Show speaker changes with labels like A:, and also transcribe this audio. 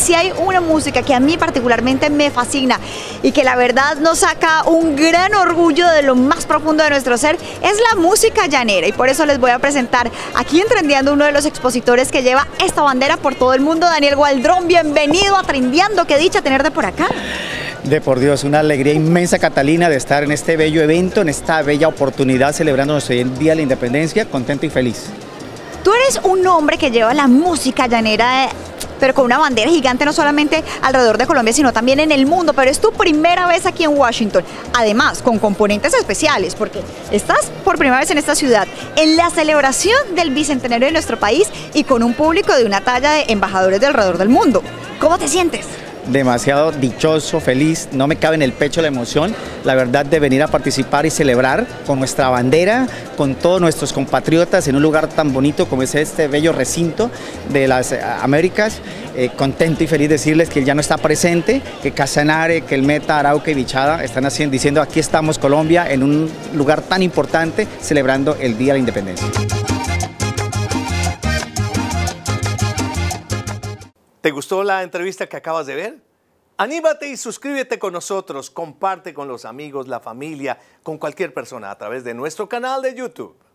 A: si hay una música que a mí particularmente me fascina y que la verdad nos saca un gran orgullo de lo más profundo de nuestro ser, es la música llanera. Y por eso les voy a presentar aquí en Trendeando uno de los expositores que lleva esta bandera por todo el mundo, Daniel Gualdrón. Bienvenido a Trendeando, qué dicha tenerte por acá.
B: De por Dios, una alegría inmensa, Catalina, de estar en este bello evento, en esta bella oportunidad, celebrando nuestro Día de la Independencia, contento y feliz.
A: Tú eres un hombre que lleva la música llanera, pero con una bandera gigante, no solamente alrededor de Colombia, sino también en el mundo, pero es tu primera vez aquí en Washington, además con componentes especiales, porque estás por primera vez en esta ciudad, en la celebración del bicentenario de nuestro país y con un público de una talla de embajadores de alrededor del mundo. ¿Cómo te sientes?
B: Demasiado dichoso, feliz, no me cabe en el pecho la emoción, la verdad, de venir a participar y celebrar con nuestra bandera, con todos nuestros compatriotas en un lugar tan bonito como es este bello recinto de las Américas. Contento y feliz decirles que él ya no está presente, que Casanare, que el Meta, Arauca y Bichada están diciendo aquí estamos Colombia en un lugar tan importante celebrando el Día de la Independencia.
C: ¿Te gustó la entrevista que acabas de ver? Anímate y suscríbete con nosotros, comparte con los amigos, la familia, con cualquier persona a través de nuestro canal de YouTube.